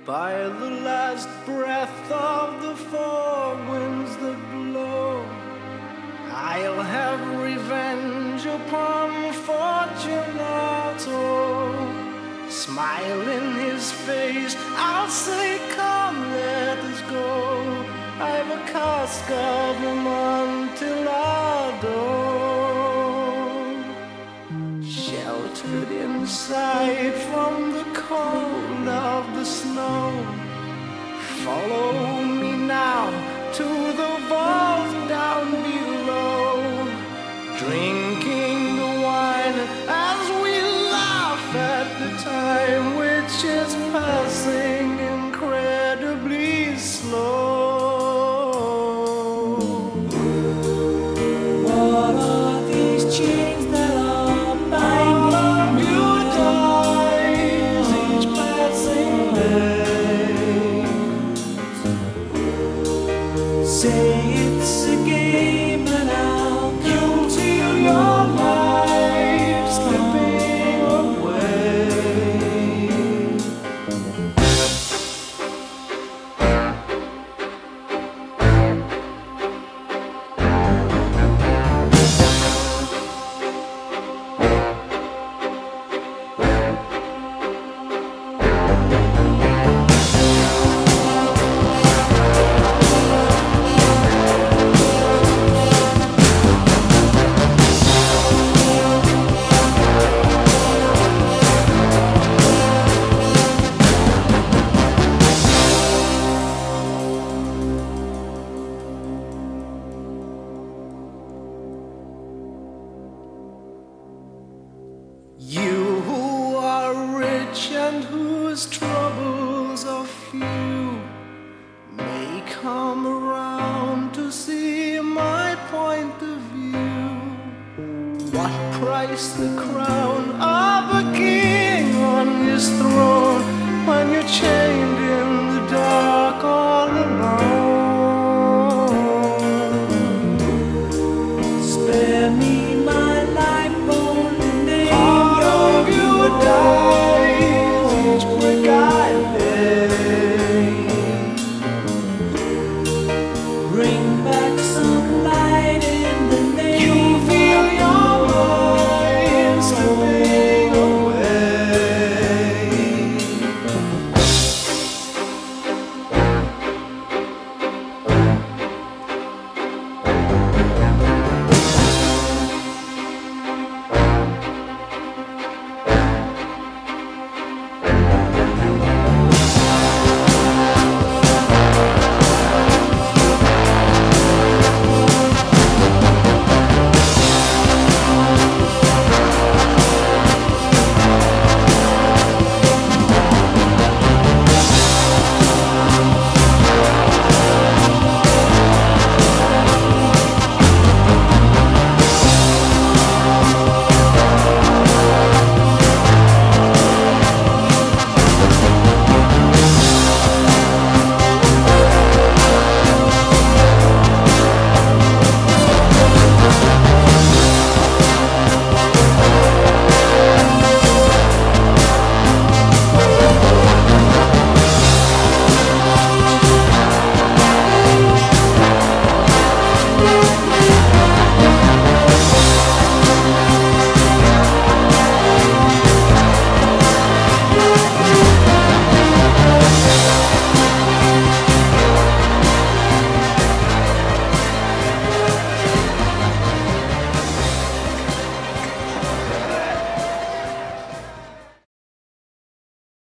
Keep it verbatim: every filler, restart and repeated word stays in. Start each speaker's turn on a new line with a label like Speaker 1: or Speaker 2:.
Speaker 1: by the last breath of the four winds that blow. I'll have revenge upon Fortunato. Smile in his face, I'll say, come, let us go. I've a cask of Amontillado, sheltered inside from the cold of the snow. Follow me now to the vault down below, drinking the wine as we laugh at the time which is passing incredibly slow.
Speaker 2: What are these chains that are binding your eyes each passing day? Say it's a game and I'll come to your life slipping away.
Speaker 1: You who are rich and whose troubles are few may come around to see my point of view. What price the crown of a king on his throne when you change